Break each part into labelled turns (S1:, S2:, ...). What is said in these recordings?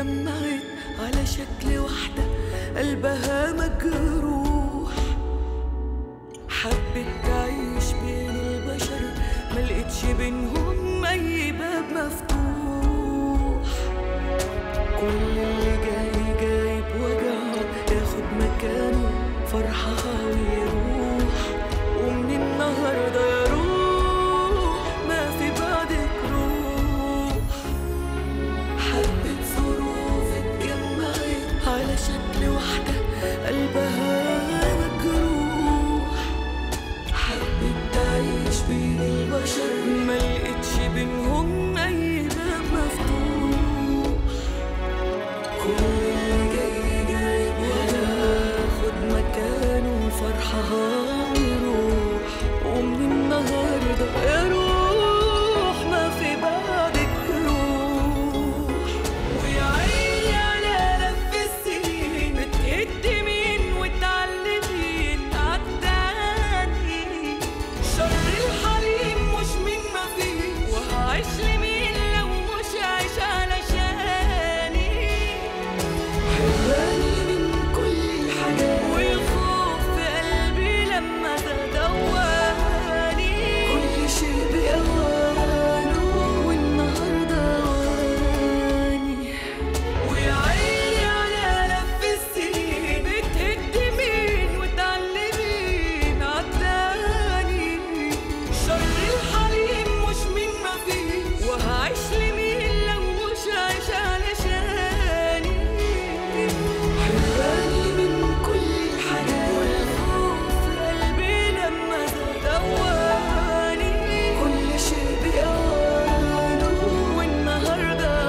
S1: اتجمعت على شكل واحدة قلبها مجروح، حبت تعيش بين البشر ملقتش بينهم أي باب مفتوح. كل اللي جاي جايب وجعه ياخد مكانه فرحها ويروح، ومن النهارده يا روح ما في بعدك روح. حبت ظروف اتجمعت على شكل واحدة قلبها مجروح، حبت تعيش بين البشر ملقتش بينهم أي باب مفتوح. كل اللي جاي جايب وياخد مكانه فرحها ويروح، ومن النهارده يا روح ما في بعدك روح. ويا عيني على لف السنين بتقدمين وتعلمين عالتاني، شر الحليم مش من ما فيه، وهعيش لمين لو مش عايش علشاني. حراني من كل الحاجات والخوف في قلبي لما تدواني، كل شيء بأوانه والنهارده أواني. ويا عيني على لف السنين بتهدمين وتعلمين عالتاني، شر الحليم مش من ما فيه، وهعيش لمين لو مش عايش علشاني. حراني من كل الحاجات والخوف في قلبي لما تدواني، كل شيء بأوانه والنهارده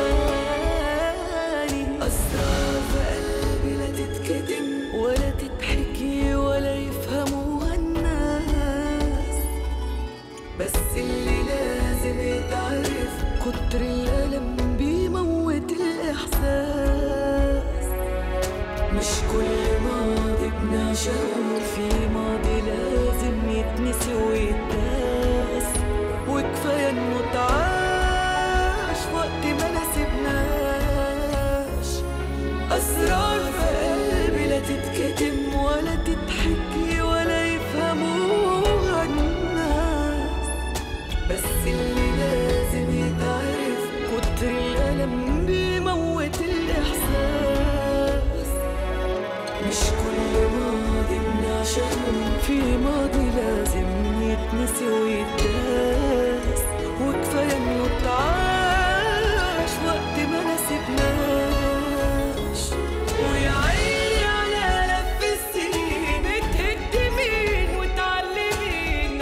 S1: أواني. أسرار في قلبي لا تتكتم ولا تتحكي ولا يفهموها الناس، بس اللي لازم يتعرف كتر الألم بيموت الإحساس. مش كل ماضي بنعشقه في ماضي لازم يتنسي ويتداس، وكفاية إنه اتعاش وقت ما نسيبناش. أسرار في قلبي لا تتكتم ولا تتحكي ولا يفهموها الناس، بس اللي لازم يتعرف كتر الألم بيموت الإحساس. مش كل ماضي بنعشقه في ماضي لازم يتنسي ويتداس، وكفاية إنه اتعاش وقت ما نسيبناش. ويا عيني على لف السنين بتهدمين وتعلمين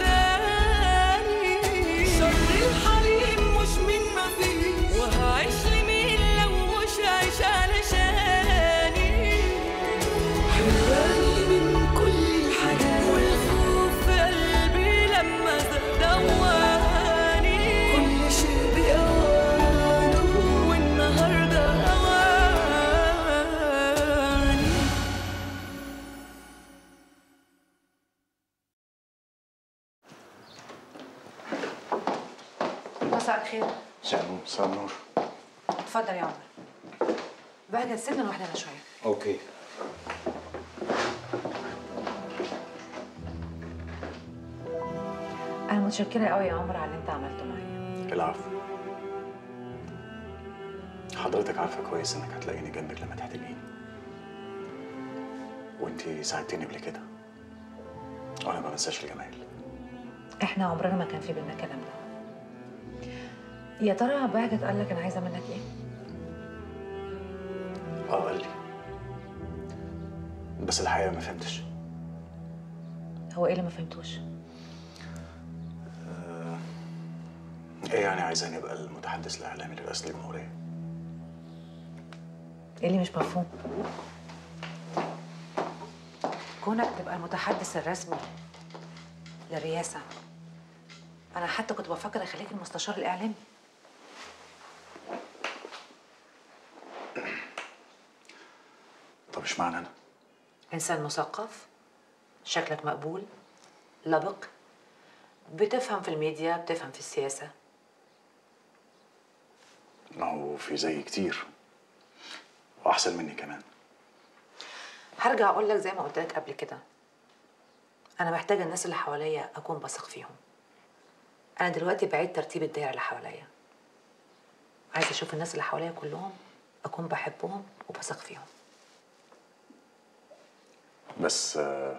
S1: عالتاني، شر الحليم مش من ما فيه، وهعيش لمين لو مش عايش علشاني. حراني من كل الحاجات والخوف في قلبي لما دواني، كل شيء بأوانه والنهارده أواني.
S2: مساء الخير.
S3: مساء النور. مساء النور.
S2: اتفضل يا عمر. بهجت سيبنا لوحدنا شويه.
S3: اوكي.
S2: انا متشكره قوي يا عمر على اللي انت عملته معايا.
S3: العفو. حضرتك عارفه كويس انك هتلاقيني جنبك لما تحتاجيني، وانتي ساعدتيني قبل كده وانا ما بنساش الجمال.
S2: احنا عمرنا ما كان في بينا الكلام ده. يا ترى بهجت قال لك انا عايزه منك ايه؟
S3: قال لي، بس الحقيقه ما فهمتش.
S2: هو ايه اللي ما فهمتوش؟
S3: ايه يعني عايزاني ابقى المتحدث الاعلامي لرئاسه الجمهوريه؟
S2: ايه اللي مش مفهوم؟ كونك تبقى المتحدث الرسمي للرئاسه، انا حتى كنت بفكر اخليك المستشار الاعلامي.
S3: طب اشمعنى انا؟
S2: انسان مثقف، شكلك مقبول، لبق، بتفهم في الميديا، بتفهم في السياسة.
S3: ما هو في زي كتير واحسن مني كمان.
S2: هرجع اقول لك زي ما قلت لك قبل كده، انا محتاجه الناس اللي حواليا اكون بثق فيهم. انا دلوقتي بعيد ترتيب الدايره اللي حواليا، عايزه اشوف الناس اللي حواليا كلهم اكون بحبهم وبثق فيهم.
S3: بس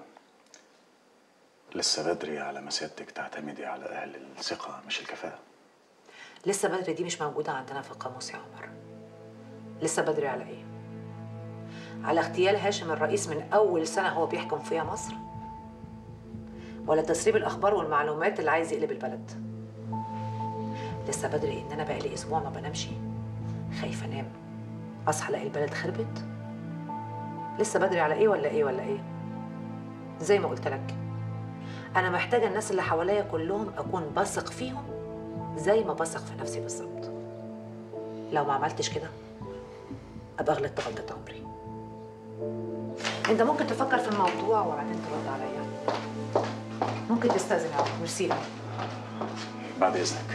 S3: لسه بدري على ما سيادتك تعتمدي على اهل الثقه مش الكفاءه.
S2: لسه بدري دي مش موجوده عندنا في القاموس يا عمر. لسه بدري على ايه؟ على اغتيال هاشم الرئيس من اول سنه هو بيحكم فيها مصر؟ ولا تسريب الاخبار والمعلومات اللي عايز يقلب البلد؟ لسه بدري ان انا بقالي اسبوع ما بنامش، خايفه انام اصحى الاقي البلد خربت. لسه بدري على ايه ولا ايه ولا ايه؟ زي ما قلت لك، انا محتاجه الناس اللي حواليا كلهم اكون بثق فيهم زي ما بثق في نفسي بالظبط. لو ما عملتش كده ابقى غلطت غلطه عمري. انت ممكن تفكر في الموضوع وبعدين ترد عليا. ممكن تستأذن يا عمر. ميرسي.
S3: بعد اذنك.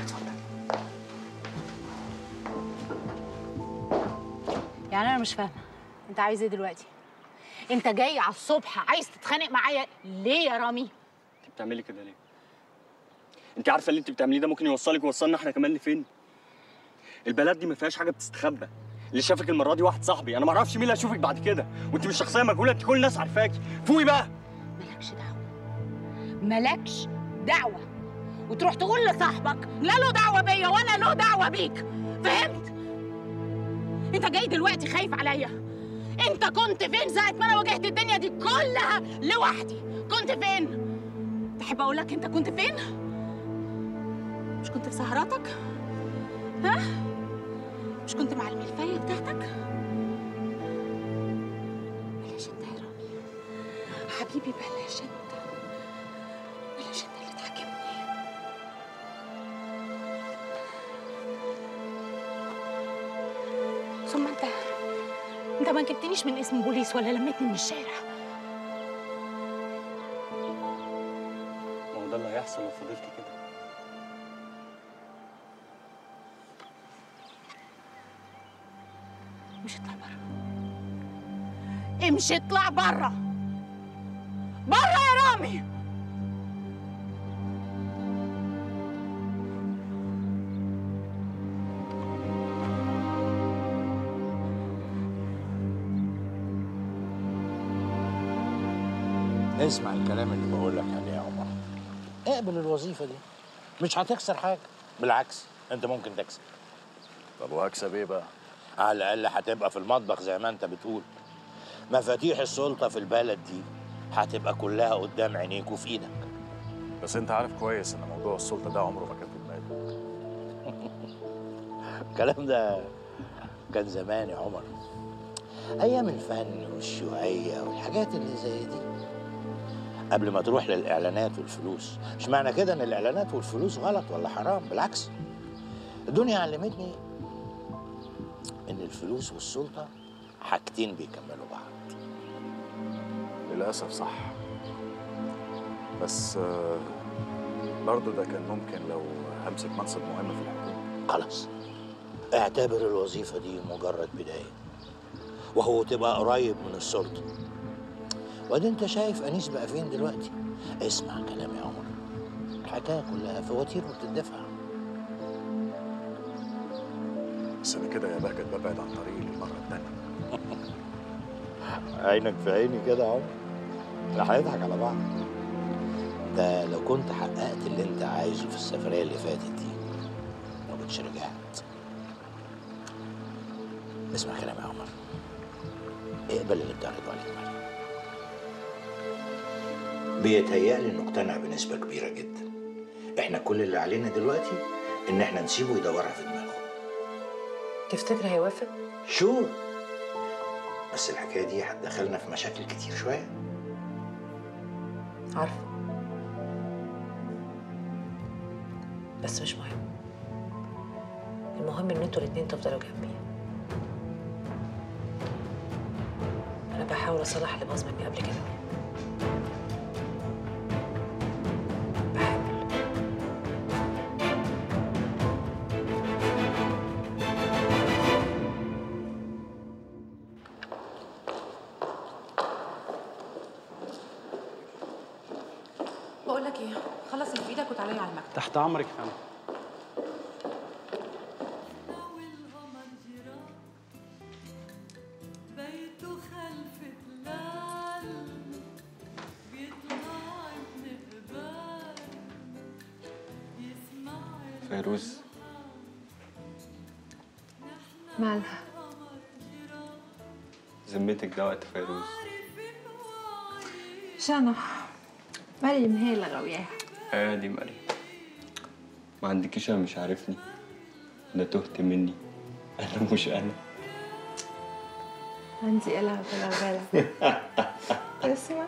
S4: يعني انا مش فاهمه انت عايز ايه دلوقتي؟ انت جاي على الصبح عايز تتخانق معايا ليه يا رامي؟
S5: انت بتعملي كده ليه؟ انت عارفه اللي انت بتعمليه ده ممكن يوصلك ويوصلنا احنا كمان لفين؟ البلد دي ما فيهاش حاجه بتستخبى. اللي شافك المره دي واحد صاحبي، انا ما اعرفش مين اللي هيشوفك بعد كده، وانت مش شخصيه مجهوله، انت كل الناس عارفاكي. فوقي بقى.
S4: مالكش دعوه، مالكش دعوه، وتروح تقول لصاحبك لا له دعوه بيا ولا له دعوه بيك، فهمت؟ انت جاي دلوقتي خايف عليا. انت كنت فين ساعه ما انا واجهت الدنيا دي كلها لوحدي؟ كنت فين؟ تحب اقول لك انت كنت فين؟ مش كنت في سهراتك؟ ها؟ مش كنت مع الملفايه بتاعتك؟ بلاش انت يا رامي حبيبي، بلاش انت، بلاش انت اللي تحاكمني. ثم انت ما جبتنيش من اسم بوليس ولا لمتني من الشارع.
S5: ما هو ده اللي هيحصل لو فضلتي كده.
S4: امشي اطلع بره، امشي اطلع بره، بره يا رامي.
S6: اسمع الكلام اللي بقول لك عليه يا عمر. اقبل الوظيفه دي، مش هتخسر حاجه، بالعكس انت ممكن تكسب.
S3: طب وهكسب ايه بقى؟
S6: على الاقل هتبقى في المطبخ زي ما انت بتقول. مفاتيح السلطه في البلد دي هتبقى كلها قدام عينيك وفي ايدك.
S3: بس انت عارف كويس ان موضوع السلطه ده عمره ما كان في دماغي.
S6: الكلام ده كان زمان يا عمر، ايام الفن والشيوعيه والحاجات اللي زي دي، قبل ما تروح للاعلانات والفلوس. مش معنى كده ان الاعلانات والفلوس غلط ولا حرام، بالعكس. الدنيا علمتني ان الفلوس والسلطه حاجتين بيكملوا بعض.
S3: للاسف صح، بس برضه ده كان ممكن لو همسك منصب مهم في الحكومه.
S6: خلاص اعتبر الوظيفه دي مجرد بدايه، وهو تبقى قريب من السلطه. وادي انت شايف انيس بقى فين دلوقتي. اسمع كلامي يا عمر، الحكايه كلها فواتير وبتدفع.
S3: بس انا كده يا بهجت ببعد عن طريقي للمره الثانيه.
S6: عينك في عيني كده يا عمر، احنا هنضحك على بعض. ده لو كنت حققت اللي انت عايزه في السفريه اللي فاتت دي ما كنتش رجعت. اسمع كلامي يا عمر، اقبل اللي بتعرضه عليك معايا. بيتهيألي انه اقتنع بنسبه كبيره جدا. احنا كل اللي علينا دلوقتي ان احنا نسيبه يدورها في دماغه.
S2: تفتكر هيوافق؟
S6: شو بس الحكايه دي هتدخلنا في مشاكل كتير شويه.
S2: عارفه، بس مش مهم. المهم ان انتوا الاتنين تفضلوا جنبي. انا بحاول اصلح اللي باظ مني قبل كده. بحاول.
S7: لك ايه؟ خلص اللي في ايدك وتعالى على المكتب.
S5: تحت امرك يا فندم. فيروز
S7: مالها؟
S5: ذمتك ده وقت فيروز.
S7: شنو؟ مريم هي اللي غوياها.
S5: دي مريم. ما عندكيش انا مش عارفني، انا تهت مني، انا مش انا.
S7: عندي إلها بلا بلا. اسمع.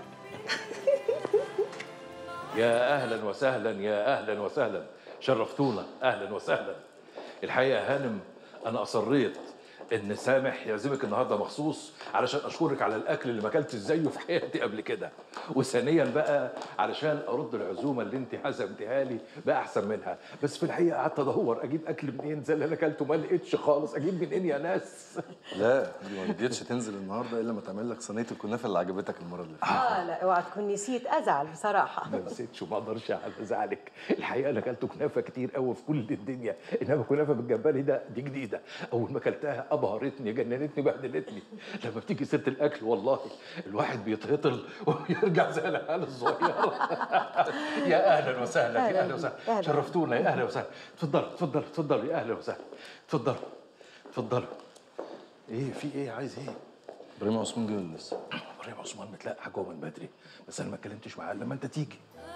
S8: يا أهلا وسهلا، يا أهلا وسهلا، شرفتونا، أهلا وسهلا. الحقيقة يا هانم أنا أصريت إن سامح يعزمك النهارده مخصوص علشان أشكرك على الأكل اللي ما أكلتش زيه في حياتي قبل كده، وثانيا بقى علشان أرد العزومة اللي أنت عزمتها لي بأحسن منها، بس في الحقيقة قعدت أدور أجيب أكل منين زي اللي أنا أكلته ما لقيتش خالص، أجيب منين يا ناس؟
S3: لا دي ما رضيتش تنزل النهارده الا ما تعمل لك صينيه الكنافه اللي عجبتك المره اللي فاتت.
S9: لا اوعى تكون نسيت، ازعل بصراحه.
S8: ما نسيتش وما اقدرش على زعلك، الحقيقه انا اكلت كنافه كتير قوي في كل الدنيا، انما كنافه بالجمبري دي جديده، اول ما اكلتها ابهرتني جننتني بهدلتني. لما بتيجي سيره الاكل والله الواحد بيتهطل ويرجع زي العيال الصغيره. يا اهلا وسهلا، يا اهلا وسهلا، شرفتونا، يا اهلا وسهلا. اتفضلوا يا اهلا وسهلا، اتفضلوا. ايه في ايه؟ عايز ايه؟
S3: ابراهيم عثمان جه ولا لسه؟
S8: ابراهيم عثمان متلقى جوه من بدري، بس انا ما اتكلمتش معاه لما انت تيجي.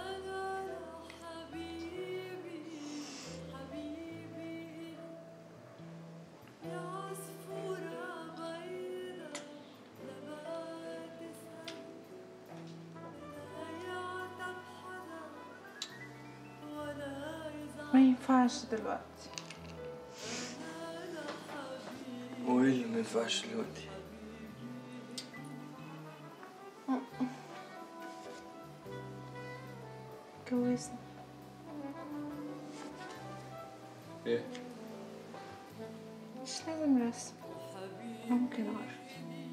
S7: ما ينفعش دلوقتي.
S5: وايه اللي ما ينفعش دلوقتي؟
S7: اتجوزنا.
S5: ايه؟
S7: مش لازم رسم، ممكن عرف.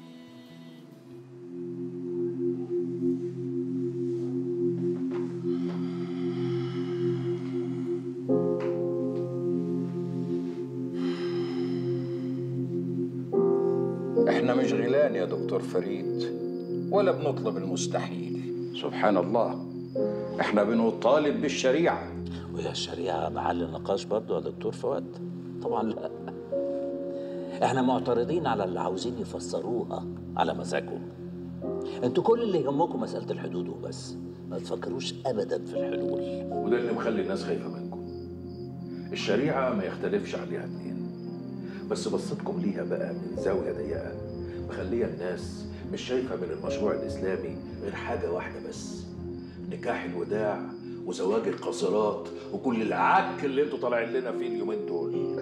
S10: احنا مش غيلان يا دكتور فريد، ولا بنطلب المستحيل. سبحان الله، احنا بنطالب بالشريعة.
S6: وهي الشريعة محل النقاش برضه يا دكتور فؤاد؟ طبعا لا. احنا معترضين على اللي عاوزين يفسروها على مزاجهم. انتوا كل اللي يهمكم مسألة الحدود وبس، ما تفكروش ابدا في الحلول.
S8: وده اللي مخلي الناس خايفه منكم. الشريعه ما يختلفش عليها اتنين، بس بصتكم ليها بقى من زاويه ضيقه مخليه الناس مش شايفه من المشروع الاسلامي غير حاجه واحده بس: نكاح الوداع وزواج القاصرات وكل العك اللي انتوا طالعين لنا فيه اليومين دول.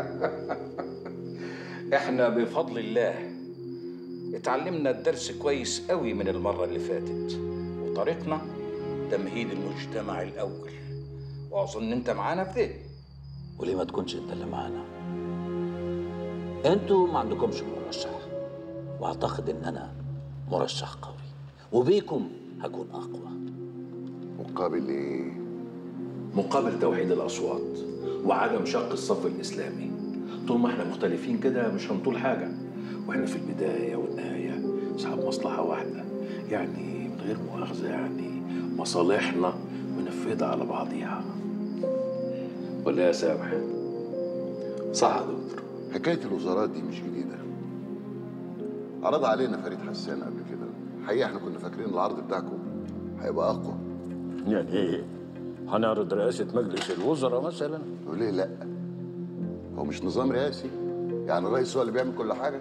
S10: احنا بفضل الله اتعلمنا الدرس كويس قوي من المرة اللي فاتت، وطريقنا تمهيد المجتمع الأول، وأظن أنت معانا في ده.
S6: وليه ما تكونش انت اللي معانا؟ انتوا ما عندكمش مرشح، واعتقد ان انا مرشح قوي، وبيكم هكون اقوى.
S11: مقابل ايه؟
S8: مقابل توحيد الاصوات وعدم شق الصف الاسلامي. طول ما احنا مختلفين كده مش هنطول حاجه، واحنا في البدايه والنهايه اصحاب مصلحه واحده، يعني من غير مؤاخذه يعني مصالحنا منفذه على بعضيها. ولا يا سامح؟ صح يا دكتور.
S11: حكايه الوزارات دي مش جديده، عرض علينا فريد حسان قبل كده. الحقيقه احنا كنا فاكرين العرض بتاعكم هيبقى اقوى.
S6: يعني ايه؟ هنعرض رئاسه مجلس الوزراء مثلا؟
S11: وليه لا؟ هو مش نظام رئاسي؟ يعني الرئيس هو اللي بيعمل كل حاجه؟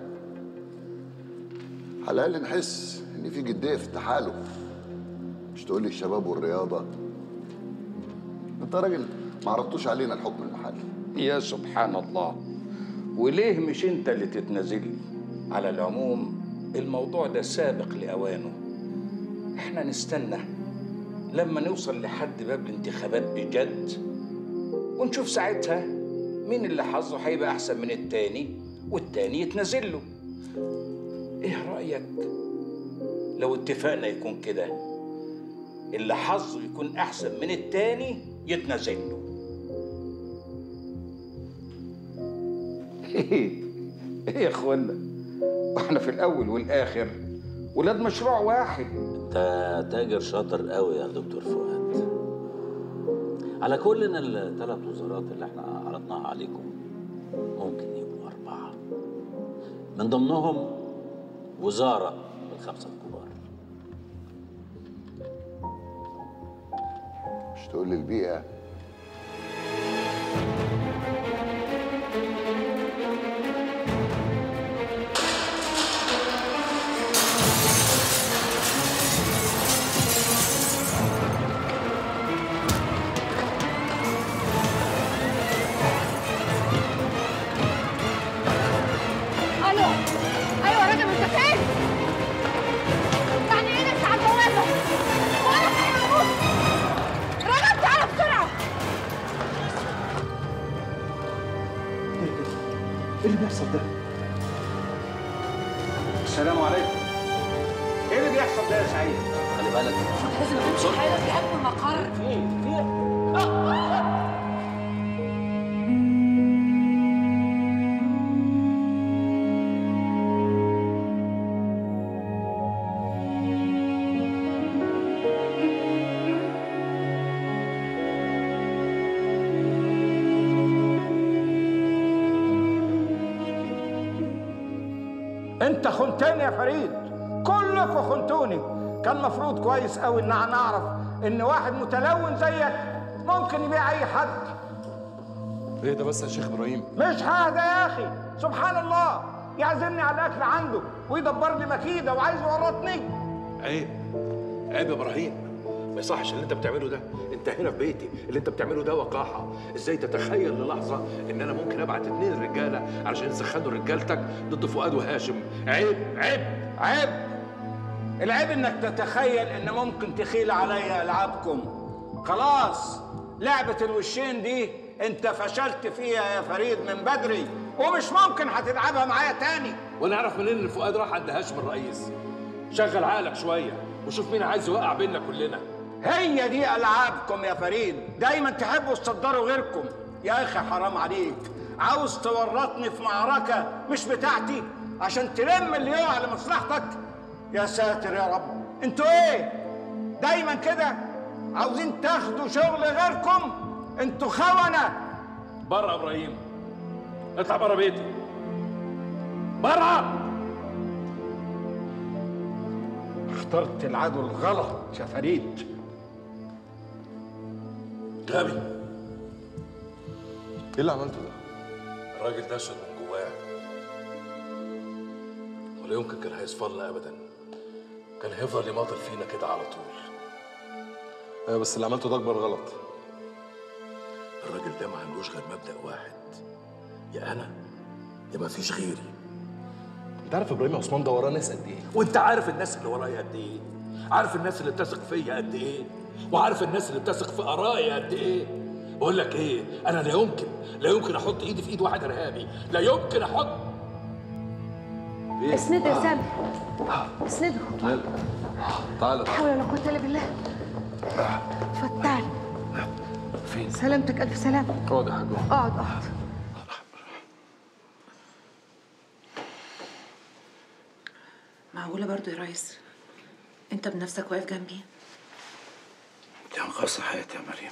S11: على الاقل نحس ان في جديه في التحالف، مش تقول لي الشباب والرياضه. انت راجل ما عرضتوش علينا الحكم المحلي.
S10: يا سبحان الله، وليه مش انت اللي تتنازل لي؟ على العموم الموضوع ده سابق لأوانه، احنا نستنى لما نوصل لحد باب الانتخابات بجد، ونشوف ساعتها مين اللي حظه هيبقى احسن من التاني والتاني يتنازل له. ايه رأيك لو اتفقنا يكون كده؟ اللي حظه يكون احسن من التاني يتنازل له. ايه يا اخوانا، واحنا في الاول والاخر ولاد مشروع واحد.
S6: انت تاجر شاطر قوي يا دكتور فؤاد. على كل ان الثلاث وزارات اللي احنا عرضناها عليكم ممكن يبقوا 4، من ضمنهم وزاره من ال5 الكبار.
S11: مش تقول لي البيئه؟
S8: ايه اللي بيحصل ده؟
S10: السلام عليكم. ايه اللي بيحصل ده يا سعيد؟
S6: خلي بالك
S2: لازم امشي حالا في قلب المقر.
S10: انت خنتني يا فريد، كلكم خنتوني. كان مفروض كويس قوي ان انا اعرف ان واحد متلون زيك ممكن يبيع اي حد.
S8: ايه ده بس يا شيخ ابراهيم؟
S10: مش هذا يا اخي، سبحان الله، يعزمني على الاكل عنده ويدبر لي مكيده وعايز يورطني.
S8: عيب عيب يا ابراهيم، ما يصحش اللي انت بتعمله ده. انت هنا في بيتي، اللي انت بتعمله ده وقاحه. ازاي تتخيل للحظه ان انا ممكن ابعت 2 رجاله علشان يسخنوا رجالتك ضد فؤاد وهاشم؟ عيب عيب
S10: عيب. العيب انك تتخيل ان ممكن تخيل عليا العابكم. خلاص، لعبه الوشين دي انت فشلت فيها يا فريد من بدري، ومش ممكن هتلعبها معايا تاني.
S8: وانا اعرف منين ان فؤاد راح عند هاشم الرئيس؟ شغل عقلك شويه وشوف مين عايز يوقع بيننا كلنا.
S10: هي دي العابكم يا فريد، دايما تحبوا تصدروا غيركم. يا اخي حرام عليك، عاوز تورطني في معركه مش بتاعتي عشان تلم اللي يقع لمصلحتك؟ يا ساتر يا رب، انتوا ايه دايما كده عاوزين تاخدوا شغل غيركم؟ انتوا خونه.
S8: بره يا ابراهيم، اطلع بره بيتي، بره.
S10: اخترت العدو الغلط يا فريد.
S8: غبي.
S12: ايه اللي عملته ده؟
S8: الراجل ده شد من جواه، ولا يمكن كان هيصفر لنا ابدا. كان هيفضل يماطل فينا كده على طول.
S12: ايوه بس اللي عملته ده اكبر غلط.
S8: الراجل ده ما عندوش غير مبدأ واحد، يا انا يا ما فيش غيري.
S12: انت عارف ابراهيم عثمان ده وراه ناس قد ايه؟
S8: وانت عارف الناس اللي ورايا قد ايه؟ عارف الناس اللي بتثق فيا قد ايه؟ وعارف الناس اللي بتثق في ارائي قد ايه؟ بقول لك ايه، انا لا يمكن احط ايدي في ايد واحد ارهابي، لا يمكن احط.
S7: اسنده يا سامي، اسنده.
S12: تعالى.
S7: لا حول ولا قوة الا بالله. اتفضل تعالى.
S8: فين؟
S7: سلامتك، الف سلامة.
S12: اقعد يا حاج.
S7: اقعد.
S2: معقولة برضو يا ريس انت بنفسك واقف جنبي؟
S6: دي انقاذ حياتي يا مريم.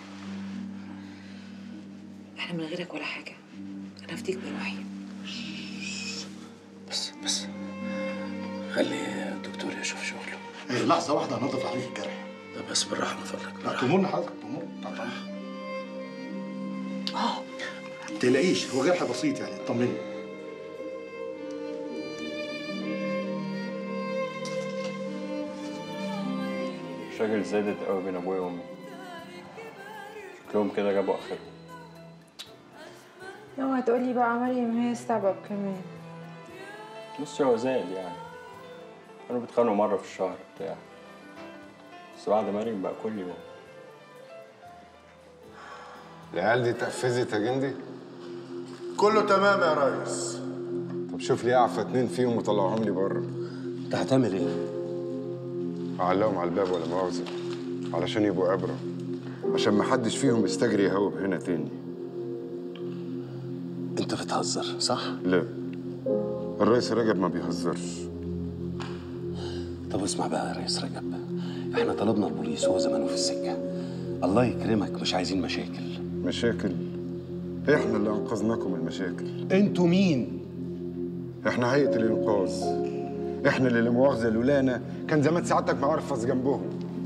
S2: احنا من غيرك ولا حاجة، انا افديك بروحي.
S6: بس خلي الدكتور يشوف شغله.
S13: لحظة واحدة هنضف عليك الجرح.
S6: طب بس بالراحة من فضلك.
S13: لا تمرني حضرتك، تمرني. ما تقلقيش، هو جرح بسيط يعني، اطمني.
S5: المشاكل زادت قوي بين ابويا وامي، شكلهم كده جابوا اخرهم.
S7: اوعى تقولي بقى مريم هي السبب كمان.
S5: بصي هو زاد يعني، كانوا بيتخانقوا مرة في الشهر بتاع، بس بعد مريم بقى كل يوم.
S12: العيال دي اتقفزت يا جندي؟
S14: كله تمام يا ريس.
S12: طب شوف لي اعفى 2 فيهم وطلعهم لي بره.
S6: انت هتعمل ايه؟
S12: اعلقهم على الباب ولا مؤاخذة. علشان يبقوا عبرة، عشان ما حدش فيهم يستجري يهوب هنا تاني.
S15: انت بتهزر صح؟
S12: لا، الرئيس رجب ما بيهزرش.
S15: طب اسمع بقى يا ريس رجب، احنا طلبنا البوليس وهو زمانه في السكه. الله يكرمك، مش عايزين مشاكل.
S12: مشاكل؟ احنا اللي انقذناكم من المشاكل.
S15: انتوا مين؟
S12: احنا هيئة الانقاذ. احنا اللي لا مؤاخذة لولانا كان زمان سعادتك معرفص جنبهم.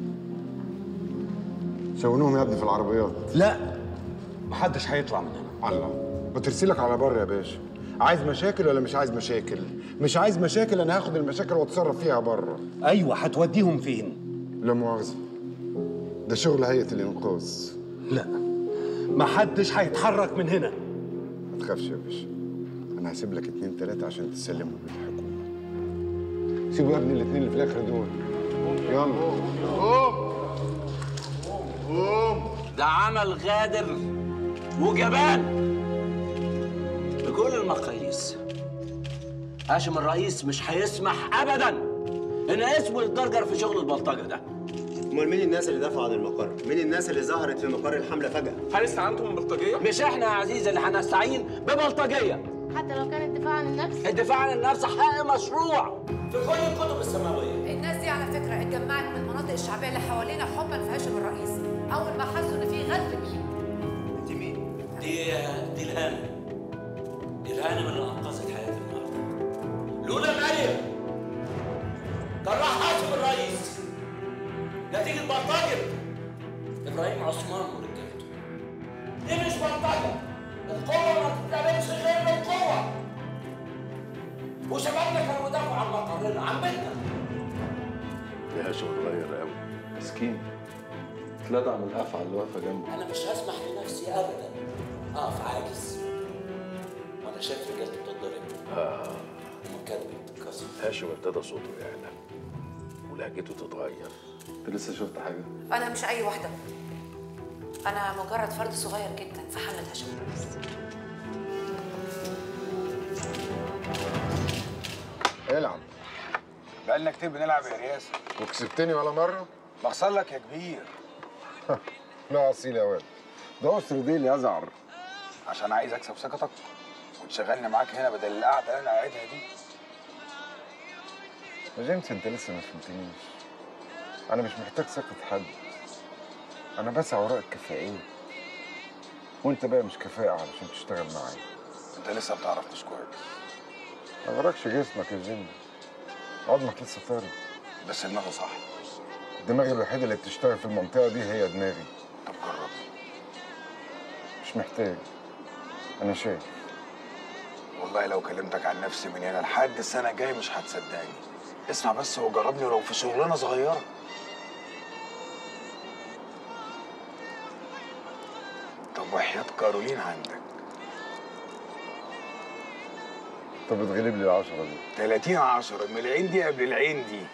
S12: شونوهم يا ابني في العربيات.
S15: لا، محدش هيطلع من هنا.
S12: الله، بترسلك على بره يا باشا. عايز مشاكل ولا مش عايز مشاكل؟ مش عايز مشاكل، انا هاخد المشاكل واتصرف فيها بره.
S15: ايوه، هتوديهم فين؟
S12: لا مؤاخذة، ده شغل هيئة الانقاذ.
S15: لا، محدش هيتحرك من هنا.
S12: ما تخافش يا باشا، انا هسيب لك 2 3 عشان تسلمهم للحكومة. سيبوا يا ابني الاتنين اللي في الاخر دول. يلا
S6: قوم. ده عمل غادر وجبان بكل المقاييس. هاشم الرئيس مش هيسمح ابدا ان اسمه يتجرجر في شغل البلطجه ده.
S16: امال مين الناس اللي دافعوا عن المقر؟ مين الناس اللي ظهرت في مقر الحمله فجاه؟
S6: هل استعنتم ببلطجيه؟ مش احنا يا عزيزي اللي هنستعين ببلطجيه.
S17: حتى لو كان الدفاع عن النفس؟
S6: الدفاع عن النفس حق مشروع في كل الكتب السماويه.
S2: الناس دي على فكره اتجمعت من المناطق الشعبيه اللي حوالينا حبا في هاشم الرئيس، اول ما حسوا ان في غدر بيه.
S6: انت مين؟ دي الهانم. دي الهانم اللي انقذت حياتي النهارده. لولا مريم كان راح هاشم الرئيس نتيجه بلطجه ابراهيم عثمان ورجالته. دي مش بلطجه، القوه ما تتقابلش غير بالقوه. وشبابنا كانوا بيدافعوا عن مقرنا، عن بيتنا.
S15: يا هاشم اتغير قوي،
S3: مسكين اتلدع من الافعى اللي واقفه جنبه.
S6: انا مش هسمح لنفسي ابدا اقف عاجز وانا شايف رجالته بتتضرب ومكاتبي بتتكسر.
S15: هاشم ابتدى صوته يعلى ولهجته تتغير.
S3: انت لسه شفت حاجه؟
S2: انا مش اي واحده، انا مجرد فرد صغير جدا في حمله هاشم الرئيس.
S12: العب.
S18: بقالنا كتير بنلعب يا رياسه.
S12: وكسبتني ولا مره؟
S18: بخسر لك يا كبير.
S12: لا اصيل يا واد، ده اسر ديل يزعر.
S18: عشان عايز اكسب ثقتك وتشغلني معاك هنا بدل القعده اللي انا قاعدها دي.
S12: يا جيمس انت لسه ما فهمتنيش. انا مش محتاج ثقه حد، انا بسعى وراء الكفاءات. وانت بقى مش كفاءه علشان تشتغل معايا.
S18: انت لسه ما بتعرفنيش كويس.
S12: ما غرقش جسمك يا جيمي، عظمك لسه طاري.
S18: بس دماغي صح.
S12: الدماغ الوحيده اللي بتشتغل في المنطقه دي هي دماغي.
S18: طب جرب.
S12: مش محتاج، انا شايف.
S18: والله لو كلمتك عن نفسي من هنا لحد السنه الجايه مش هتصدقني. اسمع بس وجربني ولو في شغلانه صغيره. طب وحياة كارولين عندك.
S12: طب بتغلب لي ال10 دي.
S18: 30 10 من العين دي قبل العين دي.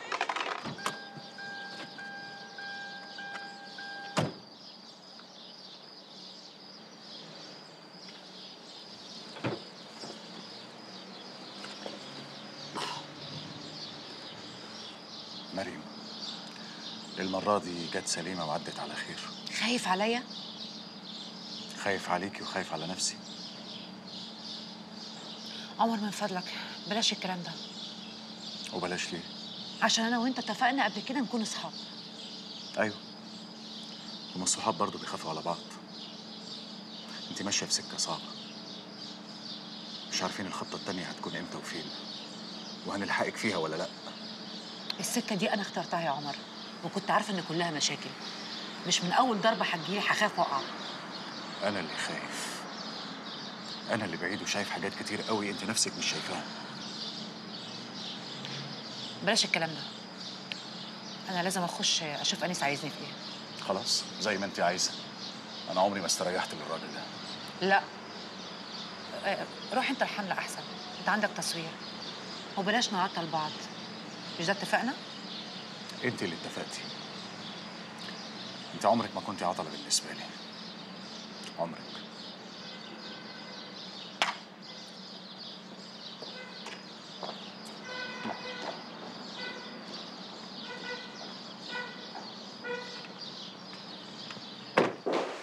S3: مريم، المرة دي جت سليمة وعدت على خير.
S2: خايف عليا؟
S3: خايف عليكي وخايف على نفسي.
S2: عمر من فضلك بلاش الكلام ده.
S3: وبلاش ليه؟
S2: عشان انا وانت اتفقنا قبل كده نكون اصحاب.
S3: ايوه، هما الصحاب برضه بيخافوا على بعض. انت ماشية في سكة صعبة، مش عارفين الخطة التانية هتكون امتى وفين، وهنلحقك فيها ولا لأ.
S2: السكة دي أنا اخترتها يا عمر، وكنت عارفة إن كلها مشاكل. مش من أول ضربة هتجيلي هخاف وأقع.
S3: أنا اللي خايف، أنا اللي بعيد وشايف حاجات كتير قوي أنت نفسك مش شايفاها.
S2: بلاش الكلام ده. أنا لازم أخش أشوف أنيس عايزني في إيه.
S3: خلاص زي ما أنت عايزة، أنا عمري ما استريحت للراجل ده.
S2: لا، روح أنت الحملة أحسن، أنت عندك تصوير. وبلاش نعطل بعض، مش ده اتفقنا؟
S3: انت اللي اتفقتي. انت عمرك ما كنتي عطلة بالنسبة لي، عمرك.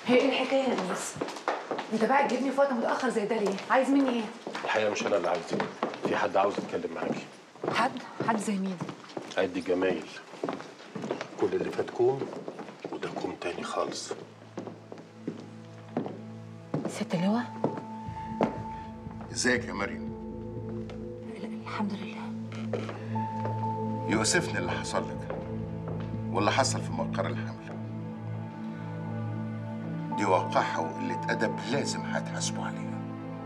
S2: هي ايه الحكايه يا انس؟ انت بقى تجيبني في وقت متاخر زي ده ليه؟ عايز مني ايه؟
S15: الحقيقه مش انا اللي عايزك، في حد عاوز يتكلم معاكي.
S2: حد زي مين؟
S15: عدي جمايل. كل اللي فات كوم وده كوم تاني خالص.
S2: ست لواء.
S6: ازيك يا مريم؟
S2: الحمد لله.
S6: يؤسفني اللي حصل لك واللي حصل في مقر الحمل. دي وقاحة وقلة أدب لازم هتحاسبوا عليها.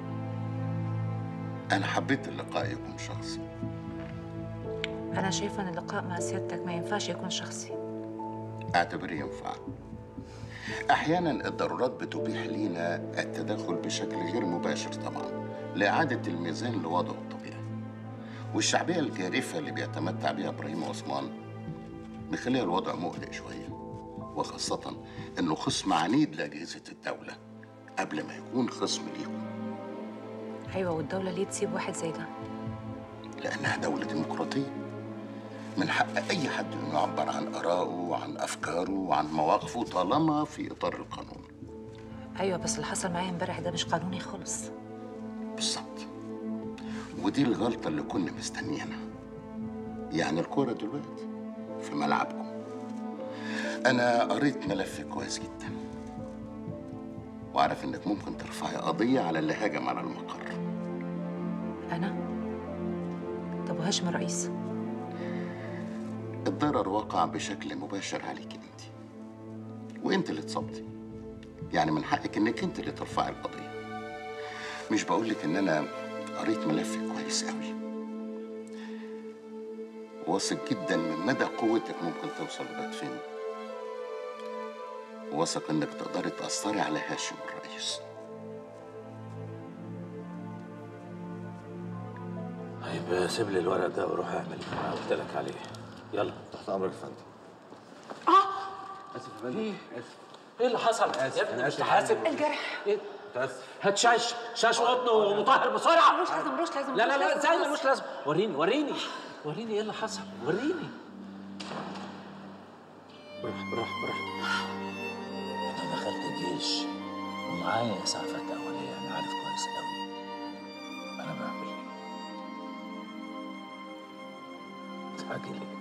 S6: أنا حبيت اللقاء يكون شخصي.
S2: انا شايفه ان اللقاء مع سيادتك ما ينفعش يكون شخصي.
S6: اعتبريه ينفع. أحيانا الضرورات بتبيح لينا التدخل بشكل غير مباشر طبعا لإعادة الميزان لوضعه الطبيعي. والشعبية الجارفة اللي بيتمتع بها إبراهيم عثمان مخليها الوضع مقلق شوية، وخاصة إنه خصم عنيد لأجهزة الدولة قبل ما يكون خصم ليهم.
S2: ايوه، والدوله ليه تسيب واحد زي ده؟
S6: لأنها دولة ديمقراطية، من حق أي حد إنه يعبر عن آرائه وعن أفكاره وعن مواقفه طالما في إطار القانون.
S2: ايوه، بس اللي حصل معايا امبارح ده مش قانوني خالص.
S6: بالظبط، ودي الغلطة اللي كنا مستنيينها. يعني الكورة دلوقتي في ملعبكم. أنا قريت ملفك كويس جدا وأعرف إنك ممكن ترفعي قضية على اللي هاجم على المقر.
S2: انا؟ طب وهاشم الرئيس؟
S6: الضرر وقع بشكل مباشر عليك انت، وانت اللي اتصبتي. يعني من حقك انك انت اللي ترفعي القضيه. مش بقولك ان انا قريت ملفك كويس قوي، واثق جدا من مدى قوتك ممكن توصل لغايه فين، واثق انك تقدري تاثري على هاشم الرئيس. طيب سيب لي الورق ده وروح اعمل اللي انا قلت لك عليه. يلا.
S12: تحت امرك يا فندم.
S8: اسف يا فندم. اسف.
S19: ايه اللي حصل؟
S8: اسف.
S19: يا ابني مش تحاسب.
S2: الجرح.
S19: ايه؟
S8: اسف.
S19: هات شاش وقطن ومطهر بسرعه.
S2: ملوش لازم.
S19: لا لا لا، ازاي ملوش لازم؟ وريني ايه اللي حصل، وريني. براحة.
S6: انا دخلت الجيش ومعايا اسعافات اوليه، انا عارف كويس قوي انا بعمل ايه. تضحكي ليه؟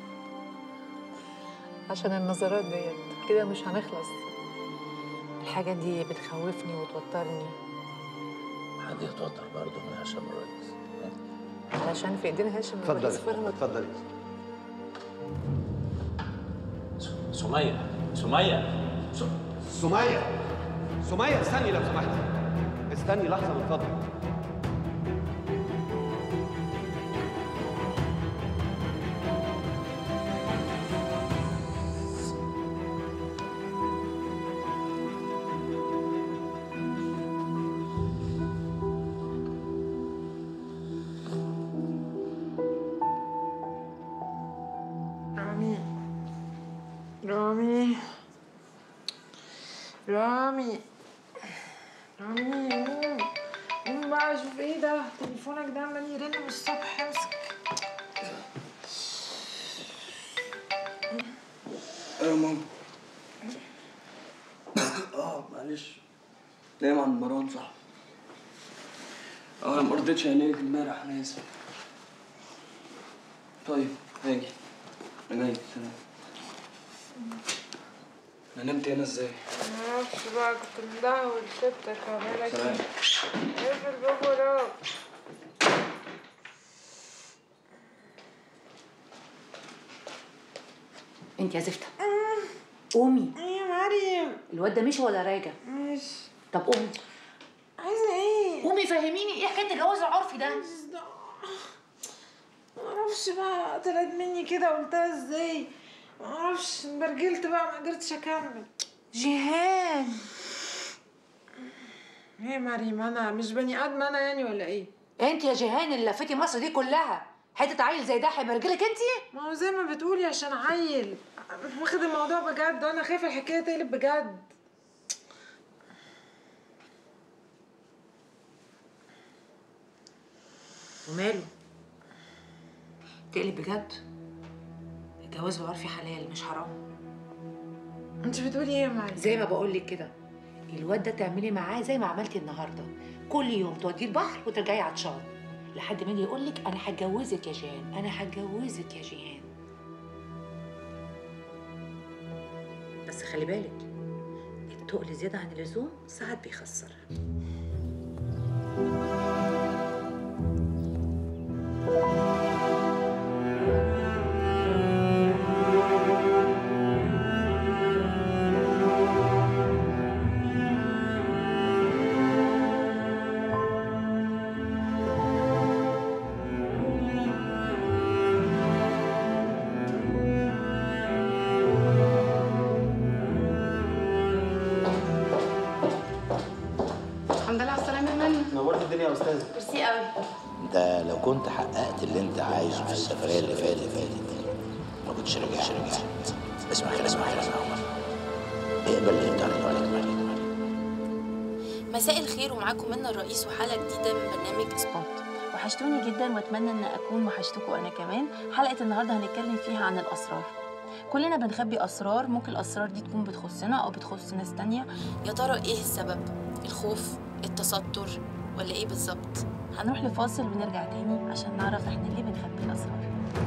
S2: عشان النظرات ديت كده مش هنخلص. الحاجة دي بتخوفني وتوترني.
S6: حد يتوتر برضه من هاشم الرئيس؟
S2: علشان في ايدينا هاشم الرئيس.
S8: اتفضلي.
S19: سمية استني لو سمحتي. استني لحظة من فضلك.
S7: رامي قوم بقى شوف ايه ده. تليفونك ده عمال يرن من الصبح. امسك.
S5: يا ماما. معلش. نايم عند مروان صاحبي. انا ما رضيتش عينيك امبارح، انا اسف. طيب هاجي. انا جاي. سلام. انا نمت هنا ازاي؟
S7: معرفش بقى، كنت مدهول سبتك. عمالك
S5: سلام.
S7: اقفل الباب وراك.
S2: انت يا زفته قومي.
S7: ايه يا مريم؟
S2: الواد ده مشي ولا راجع؟
S7: ماشي.
S2: طب قومي.
S7: عايزه ايه؟
S2: قومي فهميني ايه حكايه الجواز العرفي ده؟
S7: معرفش بقى، طلعت مني كده قلتها ازاي؟ معرفش، برجلت بقى ما قدرتش اكمل.
S2: جيهان.
S7: ايه مريم، انا مش بني ادم انا يعني ولا ايه؟
S2: انت يا جيهان اللي لفتي مصر دي كلها حته عيل زي ده هيبرجلك انت؟
S7: ما هو زي ما بتقولي عشان عيل واخد الموضوع بجد، وانا خايفه الحكايه تقلب بجد.
S2: وماله؟ تقلب بجد؟ الجواز العرفي حلال مش حرام.
S7: انت بتقولي ايه يا مريم؟
S2: زي ما بقول لك كده، الواد ده تعملي معاه زي ما عملتي النهارده، كل يوم توديه البحر وترجعي عطشان لحد ما يجي يقول لك انا هتجوزك يا جيهان، انا هتجوزك يا جيهان. بس خلي بالك التقل زياده عن اللزوم ساعات بيخسر.
S17: الحمد لله على السلامة يا منى.
S16: نورت الدنيا يا استاذ.
S17: ميرسي قوي.
S6: ده لو كنت حققت اللي انت عايزه في السفريه اللي فاتت دي ما كنتش رجعت. اسمع كده يا عمر، اقبل اللي انت عليك.
S20: مساء الخير، ومعاكم منى الرئيس وحلقه جديده من برنامج سبوت. وحشتوني جدا واتمنى ان اكون وحشتكم انا كمان. حلقه النهارده هنتكلم فيها عن الاسرار. كلنا بنخبي اسرار، ممكن الاسرار دي تكون بتخصنا او بتخص ناس تانية. يا ترى ايه السبب؟ الخوف، التستر، ولا ايه بالظبط؟ هنروح لفاصل ونرجع تاني عشان نعرف احنا ليه بنخبي الاسرار.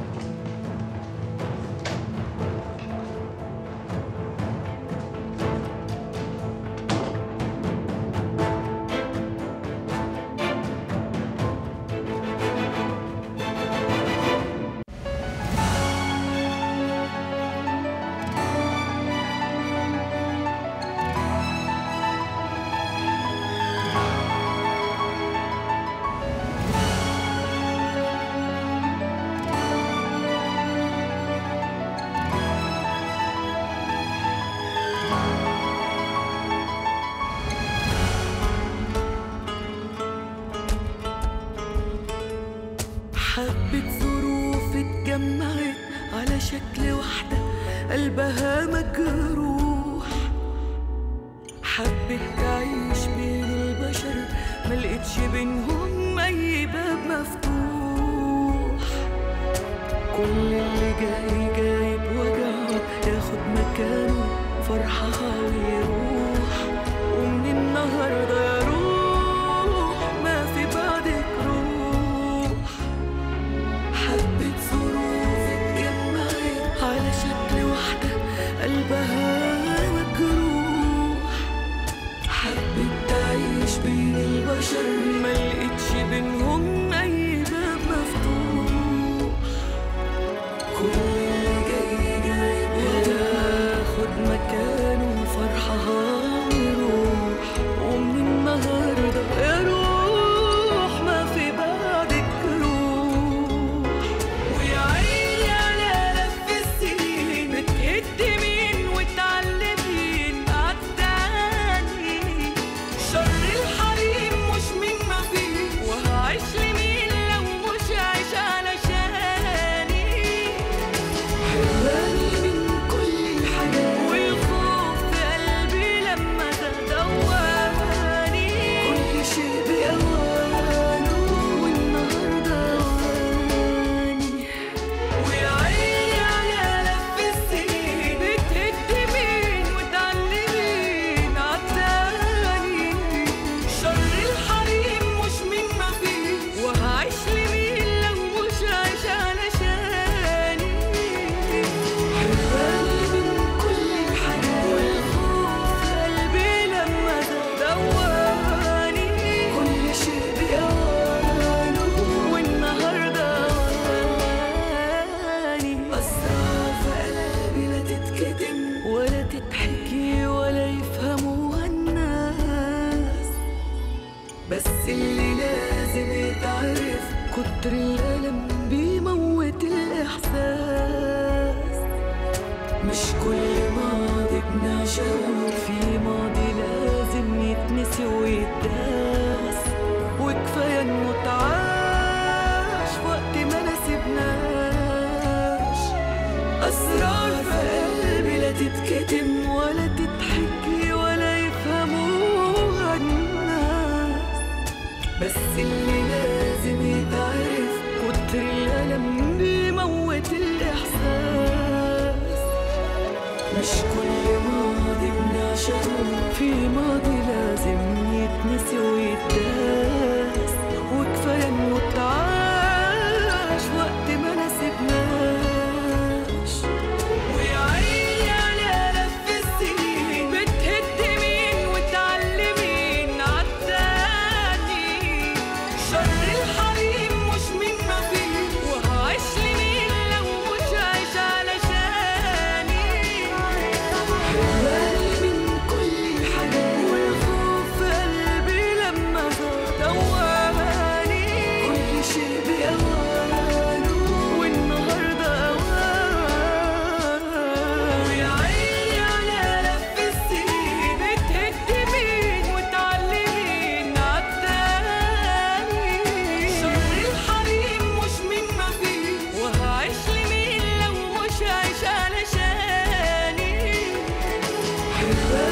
S1: حبة ظروف اتجمعت على شكل واحدة قلبها مجروح، حبت تعيش بين البشر ملقتش بينهم أي باب مفتوح. كل اللي جاي بوجعه ياخد مكانه فرحها ويروح، ومن النهارده يروح ما في بعدك روح. حبة ظروف اتجمعت على شكل واحدة قلبها مجروح، حبت تعيش بين البشر ملقتش بينهم أي باب مفتوح. كل اللي جاي بياخد مكانه فرحها ويروح، ومن النهارده يروح ما في بعدك روح. ويا عيني على لف السنين بتهدمين وتعلمين عالتاني، شر الحريم مش من ما فيه، وهعيش لمين لو مش عايش علشاني. حراني من كل الحاجات والخوف في قلبي لما تدواني، كل شيء بأوانه والنهارده أواني. ويا عيني على لف السنين بتهدمين وتعلمين عالتاني، شر الحريم مش من ما فيه، وهعيش لمين لو مش عايش علشاني. حراني من كل الحاجات والخوف في قلبي لما تدواني، كل شيء بأوانه والنهارده أواني. أسرار في قلبي لا تتكتم ولا تتحكي ولا يفهموها الناس، بس اللي لازم يتعرف كتر الألم بيموت الإحساس. مش كل ماضي بنعشقه في ماضي لازم يتنسي ويتداس، وكفاية إنه اتعاش في وقت ما نسيبناش. أسرار في قلبي لا تتكتم ولا تتحكي ولا يفهموها الناس، بس اللي لازم يتعرف كتر الألم بيموت الإحساس. مش كل ماضي بنعشقه في ماضي كفاية